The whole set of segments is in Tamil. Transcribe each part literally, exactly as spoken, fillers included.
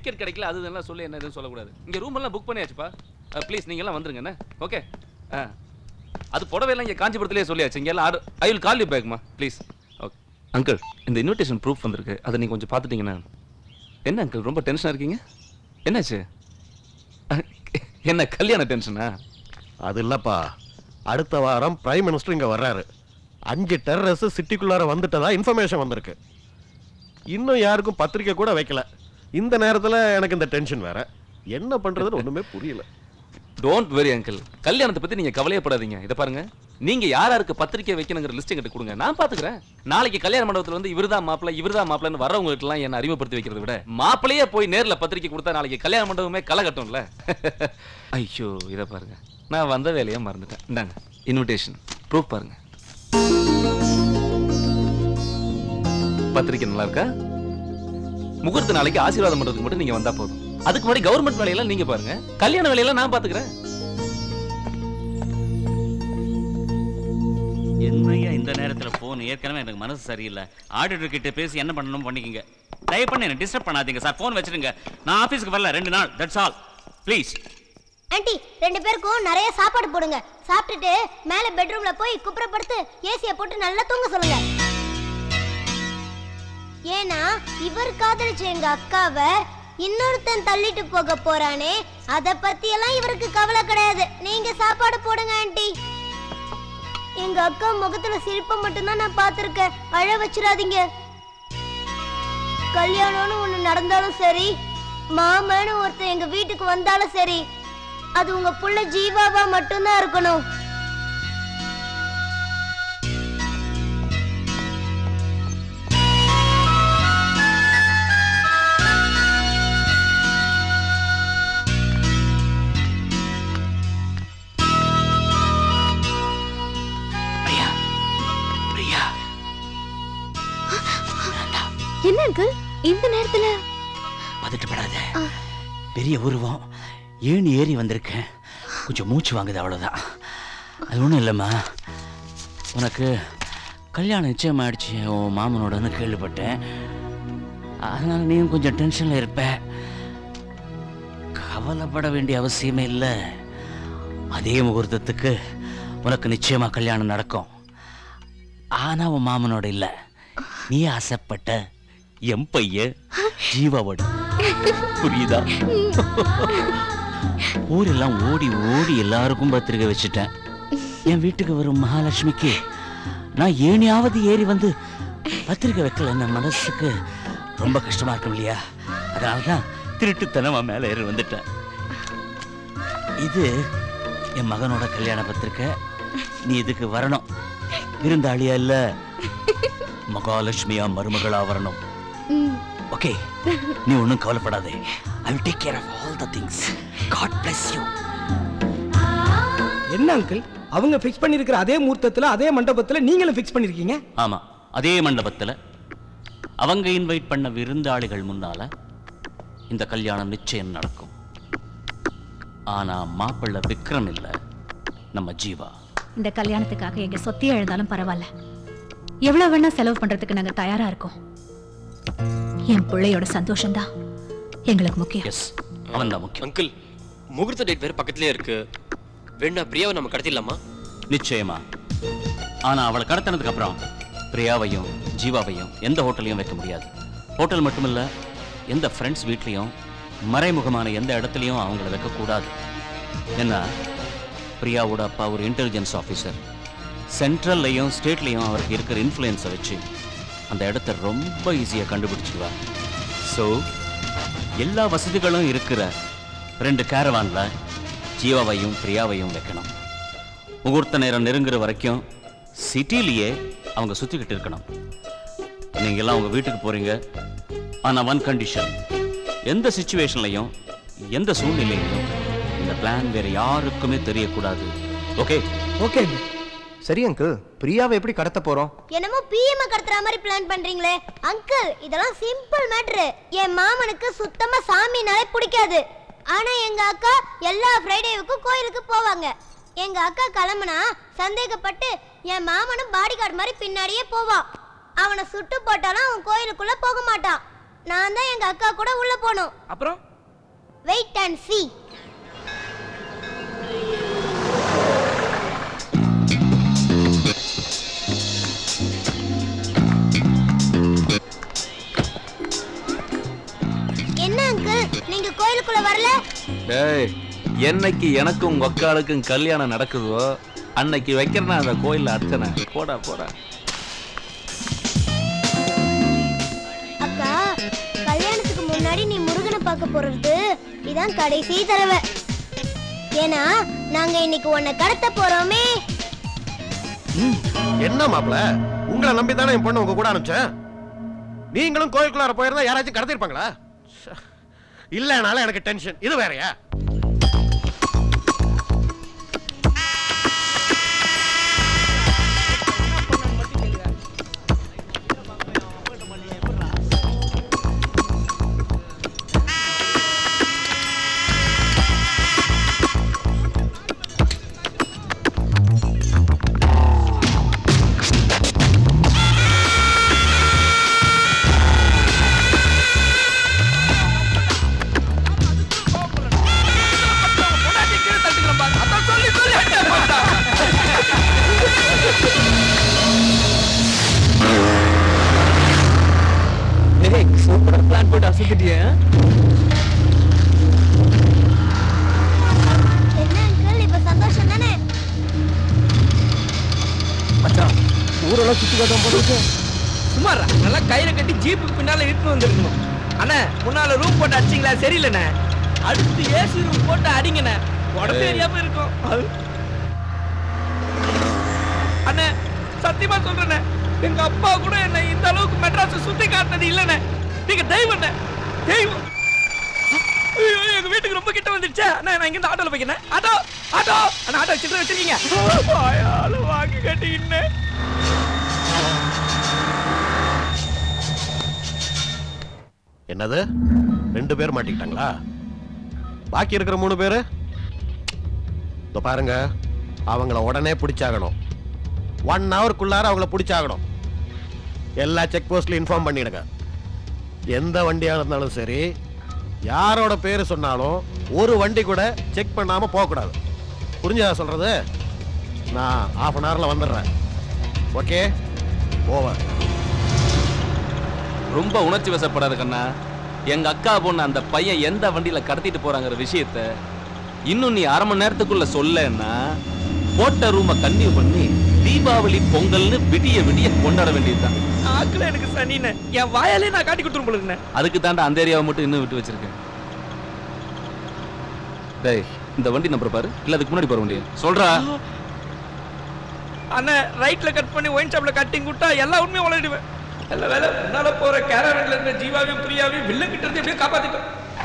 டிக்கெட் கிடைக்கல அது இதெல்லாம் சொல்லி என்ன எதுவும் சொல்லக்கூடாது. இங்க ரூம் எல்லாம் புக் பண்ணியாச்சுப்பா. ப்ளீஸ் நீங்க எல்லாம் வந்துருங்க என்ன. ஓகே. அது புடவை எல்லாம் இங்க காஞ்சிபுரத்திலே சொல்லியாச்சு. இங்க எல்லாம் ஐ வில் கால் யூ பேக்மா ப்ளீஸ். ஓகே அங்கிள், இந்த இன்விடேஷன் ப்ரூஃப் வந்திருக்கு. அதை நீங்க கொஞ்சம் பார்த்துட்டீங்கன்னா. என்ன அங்கிள் ரொம்ப டென்ஷனா இருக்கீங்க? என்னாச்சு? என்ன கல்யாண டென்ஷனா? அது இல்லப்பா, அடுத்த வாரம் பிரைம் மினிஸ்டர் இங்க வர்றாரு. அஞ்சு டெரரிஸ்ட் சிட்டிக்குள்ளார வந்துட்டதா இன்ஃபர்மேஷன் வந்திருக்கு. இன்னும் யாருக்கும் பத்திரிக்கை கூட வைக்கல. இந்த நேரத்தில் எனக்கு இந்த டென்ஷன் வேற. என்ன பண்றதுன்னு ஒண்ணுமே புரியல. டோன்ட் வெரி அங்கிள், கல்யாணத்தை பத்தி நீங்க கவலையப்படாதீங்க. இதை பாருங்க, நீங்க யார் யாருக்கு பத்திரிக்கை வைக்கணுங்கிற லிஸ்ட் எங்கிட்ட கொடுங்க, நான் பாத்துக்கிறேன். நாளைக்கு கல்யாண மண்டபத்தில் வந்து இவர்தான் மாப்பிள்ள இவர்தான் மாப்பிள்ளன்னு வரவங்களுக்கு எல்லாம் என்ன அறிமுகப்படுத்தி வைக்கிறத விட மாப்பிள்ளையே போய் நேர்ல பத்திரிக்கை கொடுத்தா நாளைக்கு கல்யாண மண்டபமே களை கட்டும்ல. ஐயோ இதை பாருங்க, நான் வந்த வேலையை மறந்துட்டேன். இந்தாங்க இன்விடேஷன் ப்ரூஃப் பாருங்க. பத்திரிக்கை நல்லா இருக்கா? முகூர்த்த நாளைக்கு ஆசீர்வாதம் பண்றதுக்கு மட்டும் நீங்க வந்தா போதும். அதுக்கு முன்னாடி கவர்மெண்ட் வேலையெல்லாம் நீங்க பாருங்க, கல்யாண வேலையெல்லாம் நான் பாத்துக்கிறேன். என்னையா இந்த நேரத்தில் போன்? ஏற்கனவே எனக்கு மனசு சரியில்லை. ஆடிட்டர் கிட்ட பேசி என்ன பண்ணணும் பண்ணிக்கங்க. தயவு பண்ணி என்ன டிஸ்டர்ப் பண்ணாதீங்க சார். போன் வச்சிருங்க. நான் ஆபீஸ்க்கு வரல ரெண்டு நாள். That's all please. ஆண்டி, ரெண்டு பேருக்கும் நிறைய சாப்பாடு போடுங்க. சாப்பிட்டுட்டு மேல பெட்ரூம்ல போய் குப்புறப்படுத்து ஏசியை போட்டு நல்லா தூங்க சொல்லுங்க. ஏன்னா இவர் காதலிச்ச எங்க அக்காவை இன்னொருத்தன் தள்ளிட்டு போக போறானே, அத பத்தி எல்லாம் இவருக்கு கவலை கிடையாது. நீங்க சாப்பாடு போடுங்க ஆண்டி. எங்க அக்கா முகத்துல சிரிப்பை மட்டும்தான் நான் பார்த்திருக்கேன். அழ வச்சிடாதீங்க. கல்யாணம்னு ஒண்ணு நடந்தாலும் சரி, மாமன்னு ஒருத்தர் எங்க வீட்டுக்கு வந்தாலும் சரி, அது உங்க புள்ள ஜீவாவா மட்டும்தான் இருக்கணும். என்ன அங்கிள் இந்த நேரத்துல? பதட்டப்படாத, பெரிய உருவம் ஏணி ஏறி வந்திருக்கேன். கொஞ்சம் மூச்சு வாங்குது அவ்வளவுதான். அது ஒன்றும் இல்லைம்மா, உனக்கு கல்யாணம் நிச்சயம் ஆயிடுச்சு உன் மாமனோடன்னு கேள்விப்பட்டேன். அதனால நீயும் கொஞ்சம் டென்ஷன்ல இருப்ப. கவலைப்பட வேண்டிய அவசியமே இல்லை. அதே முகூர்த்தத்துக்கு உனக்கு நிச்சயமா கல்யாணம் நடக்கும். ஆனா உன் மாமனோட இல்ல, நீ ஆசைப்பட்ட என் பையன் ஜீவாவோட. புரியுதா? ஊரெல்லாம் ஓடி ஓடி எல்லாருக்கும் பத்திரிக்கை வச்சுட்டேன். என் வீட்டுக்கு வரும் மகாலட்சுமிக்கு நான் ஏனியாவது ஏறி வந்து பத்திரிக்கை வைக்கல, என் மனசுக்கு ரொம்ப கஷ்டமா இருக்கும் இல்லையா? அதனாலதான் திருட்டுத்தனமா மேல ஏறி வந்துட்டேன். இது என் மகனோட கல்யாண பத்திரிக்கை. நீ இதுக்கு வரணும். விருந்தாளியா இல்ல, மகாலட்சுமியா மருமகளா வரணும். ஓகே, நீ ஒன்னும் கவலைப்படாதே. I will take care of all the things. God bless you. என்ன அங்கிள், அவங்க ஃபிக்ஸ் பண்ணிருக்கிற அதே முகூர்த்தத்துல அதே மண்டபத்துல நீங்களும் ஃபிக்ஸ் பண்ணிருக்கீங்க? ஆமா, அதே மண்டபத்துல அவங்க இன்வைட் பண்ண விருந்தாளிகள் முன்னால இந்த கல்யாணம் நிச்சயம் நடக்கும். ஆனா மாப்பிள்ளை விக்ரம் இல்ல, நம்ம ஜீவா. இந்த கல்யாணத்துக்காக எங்க சொத்தியே எழுந்தாலும் பரவாயில்ல, எவ்வளவு வேணா செலவு பண்றதுக்கு நாங்க தயாரா இருக்கோம். என் பிள்ளையோட சந்தோஷம் தான் எங்களுக்கு முக்கியம். எஸ், அவன் தான் முக்கியம். அங்கிள், முகூர்த்த டேட் வேற பக்கத்துலயே இருக்கு. வேணா பிரியாவை நம்ம கடத்திடலாமா? நிச்சயமா. ஆனா அவளை கடத்தினதுக்கு அப்புறம் பிரியாவையும் ஜீவாவையும் எந்த ஹோட்டலையும் வைக்க முடியாது. ஹோட்டல் மட்டுமில்ல, எந்த ஃப்ரெண்ட்ஸ் வீட்லையும் மறைமுகமான எந்த இடத்துலையும் அவங்கள வைக்க கூடாது. ஏன்னா பிரியாவோட அப்பா ஒரு இன்டெலிஜென்ஸ் ஆஃபீஸர். சென்ட்ரல்லையும் ஸ்டேட்லையும் அவருக்கு இருக்கிற இன்ஃப்ளூயன்ஸை வச்சு அந்த இடத்த ரொம்ப ஈஸியாக கண்டுபிடிச்சிடுவார். ஸோ எல்லா வசதிகளும் இருக்கிற ரெண்டு கேரவானில் ஜீவாவையும் பிரியாவையும் வைக்கணும். முகூர்த்த நேரம் நெருங்குற வரைக்கும் சிட்டிலேயே அவங்க சுற்றிக்கிட்டு இருக்கணும். நீங்கள்லாம் உங்கள் வீட்டுக்கு போகிறீங்க. ஆனால் ஒன் கண்டிஷன், எந்த சிச்சுவேஷன்லையும் எந்த சூழ்நிலையிலையும் இந்த பிளான் வேற யாருக்குமே தெரியக்கூடாது. ஓகே? ஓகே சரி அங்கிள், பிரியாவை எப்படி கடத்த போறோம்? என்னமோ பிஎம் கடத்துற மாதிரி பிளான் பண்றீங்களே அங்கிள். இதெல்லாம் சிம்பிள் மேட்டர். என் மாமனுக்கு சுத்தமா சாமினாலே பிடிக்காது. ஆனா எங்க அக்கா எல்லா ஃப்ரைடேவுக்கும் கோயிலுக்கு போவாங்க. எங்க அக்கா கிளம்புனா சந்தேகப்பட்டு என் மாமனும் பாடி கார்டு மாதிரி பின்னாடியே போவான். அவனை சுட்டு போட்டாலும் அவன் கோயிலுக்குள்ள போக மாட்டான். நான் தான் எங்க அக்கா கூட உள்ள போனோம். அப்புறம் வெயிட் அண்ட் see. என்ன அங்கிள் நீங்க கோயிலுக்குள்ள வரல? டேய், என்னைக்கு எனக்கும் உங்க அக்காளுக்கும் கல்யாணம் நடக்குதோ அன்னைக்கு வைக்கிறேன் அந்த கோயில்ல அர்ச்சனை. போடா போடா. அக்கா, கல்யாணத்துக்கு முன்னாடி நீ முருகனை பார்க்க போறது இதான் கடைசி தடவை. ஏன்னா நாங்க இன்னைக்கு உன்னை கடத்த போறோமே. என்ன மாப்பிள, உங்களை நம்பி தானே என் பொண்ணு உங்க கூட அனுப்பிச்சேன். நீங்களும் கோயிலுக்குள்ளார போயிருந்தா யாராச்சும் கடத்திருப்பாங்களா? இல்லனால எனக்கு டென்ஷன். இது வேறயா? சுமாரா நல்லா கயிறை கட்டி ஜீப்புக்கு பின்னால இழுத்து வந்துருக்கணும். அண்ணா முன்னால ரூம் போட்டு அடிச்சிங்களா? சரியில்லைண்ணே. அடுத்து ஏசி ரூம் போட்டு அடிங்கண்ணே, உடம்பு ஏரியாம இருக்கும். அண்ணே சத்தியமா சொல்றேண்ணே, எங்க அப்பா கூட என்ன இந்த அளவுக்கு மெட்ராஸ் சுத்தி காட்டினது இல்லைண்ணே. நீங்க தெய்வம் தெய்வம். எங்க வீட்டுக்கு ரொம்ப கிட்ட வந்துடுச்சா? அண்ணா நான் இங்க ஆட்டோல போய்க்கிறேன். ஆட்டோ ஆட்டோ அண்ணா, ஆட்டோ சில்லறை வச்சிருக்கீங்க? வாங்கி கட்டிக்கின்னு என்னது, ரெண்டு பேர் மாட்டிக்கிட்டாங்களா? பாக்கி இருக்கிற மூணு பேரு இதோ பாருங்க, அவங்கள உடனே பிடிச்சாகணும். ஒன் ஹவருக்குள்ளார அவங்கள பிடிச்சாகணும். எல்லா செக் போஸ்ட்லயும் இன்ஃபார்ம் பண்ணிடுங்க. எந்த வண்டியா இருந்தாலும் சரி, யாரோட பேரு சொன்னாலும் ஒரு வண்டி கூட செக் பண்ணாம போக கூடாது. புரிஞ்சதா சொல்றது? நான் ஹாஃப் அன் ஹவர்ல வந்துடுறேன். Okay, over. ரொம்ப உணர்ச்சி வசப்படாத கண்ணா. எங்க அக்கா பொண்ணு அந்த பையன் எந்த வண்டியில கடத்திட்டு போறாங்கிற விஷயத்த இன்னும் நீ அரை மணி நேரத்துக்குள்ள சொல்லன்னா போட்ட ரூம கன்டினியூ பண்ணி தீபாவளி பொங்கல்னு விடிய விடிய கொண்டாட வேண்டியதுதான். ஆக்கள எனக்கு சனினே, என் வாயாலே நான் காட்டி கொடுத்துரும் போல இருக்கேன். அதுக்கு தாண்டா அந்த ஏரியாவை மட்டும் இன்னும் விட்டு வச்சிருக்கேன். டேய், இந்த வண்டி நம்பர் பாரு, இல்ல அதுக்கு முன்னாடி போற வண்டி சொல்றா. அண்ணா ரைட்ல கட் பண்ணி ஒயின் ஷாப்ல கட்டிங் விட்டா எல்லா உண்மையும் உளறிடுவேன். எல்லா வேலை முன்னால போற கேரவன்ல இருந்த ஜீவாவையும் பிரியாவையும் வில்ல கிட்ட இருந்து எப்படியே காப்பாத்திட்டோம்.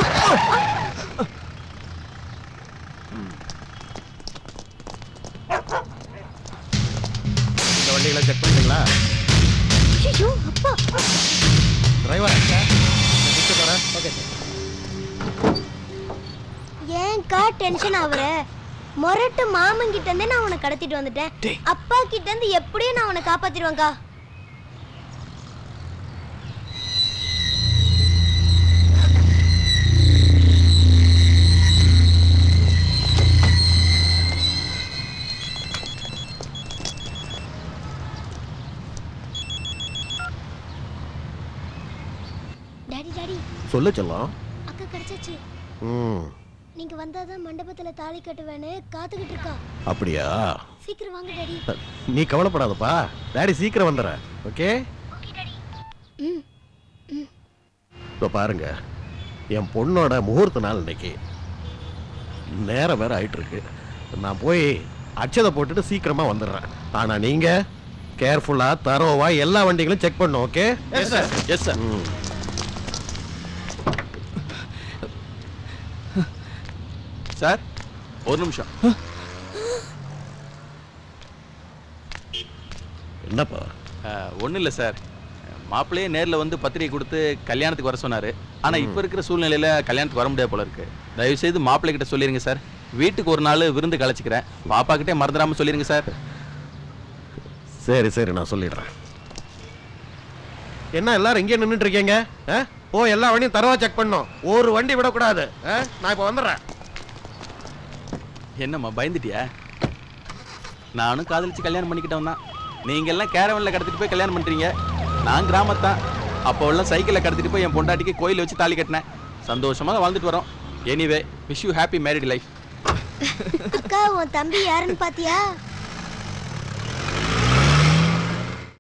இந்த வண்டிகளை செக் பண்ணீங்களா? ஐயோ அப்பா. டிரைவர் டிக்கெட் வரேன். Okay sir. ஏன் கா டென்ஷன் ஆவற? மொரட்டு மாமன் கிட்ட இருந்து நான் உன்னை கடத்திட்டு வந்துட்டேன். அப்பா கிட்ட இருந்து எப்படியும் நான் உன்னை காப்பாத்திடுவேன்க்கா. டாடி டாடி சொல்லு செல்லம். அக்கா கிடைச்சாச்சு. ம். நீங்க வந்தாதான் மண்டபத்துல தாலி கட்டுவேன்னு காத்துக்கிட்டு இருக்கா. அப்படியா? சீக்கிரம் வாங்க டாடி. நீ கவலைப்படாதப்பா, டாடி சீக்கிரம் வந்துடுறேன். Okay okay daddy. ம் ம். இப்போ பாருங்க, என் பொண்ணோட முகூர்த்த நாள் இன்னைக்கு. நேரம் வேற ஆயிட்டு இருக்கு. நான் போய் அட்சதை போட்டுட்டு சீக்கிரமா வந்துடுறேன். ஆனா நீங்க கேர்ஃபுல்லா தரோவா எல்லா வண்டிகளும் செக் பண்ணும். Okay? Yes sir. Yes sir. Sir ஒரு நிமிஷம். என்னப்பா? ஒன்றும் இல்லை சார், மாப்பிள்ளையே நேரில் வந்து பத்திரிகை கொடுத்து கல்யாணத்துக்கு வர சொன்னார். ஆனால் இப்போ இருக்கிற சூழ்நிலையில் கல்யாணத்துக்கு வர முடியாது போல இருக்கு. தயவுசெய்து மாப்பிள்ளை கிட்ட சொல்லிடுங்க சார். வீட்டுக்கு ஒரு நாள் விருந்து கழிச்சிக்கிறேன். பாப்பா கிட்டே மறந்துடாமல் சொல்லிடுங்க சார். சரி சரி, நான் சொல்லிடுறேன். என்ன எல்லாரும் இங்கே நின்றுட்டு இருக்கீங்க? ஓ எல்லா வண்டியும் தரவா செக் பண்ணோம். ஒரு வண்டி விடக்கூடாது. நான் இப்போ வந்துடுறேன். என்னம்மா பயந்துட்டியா? நானும் காதலிச்சு கல்யாணம் பண்ணிக்கிட்டவன் தான். நீங்க எல்லாம் கேரவன்ல கடத்திட்டு போய் கல்யாணம் பண்றீங்க. நான் கிராமத்தான். அப்போ எல்லாம் சைக்கிள்ல கடத்திட்டு போய் என் பொண்டாட்டிக்கு கோயில வச்சு தாலி கட்டினேன். சந்தோஷமாக வாழ்ந்துட்டு வரோம். Anyway wish you happy married life. அக்கா உன் தம்பி யாருன்னு பாத்தியா?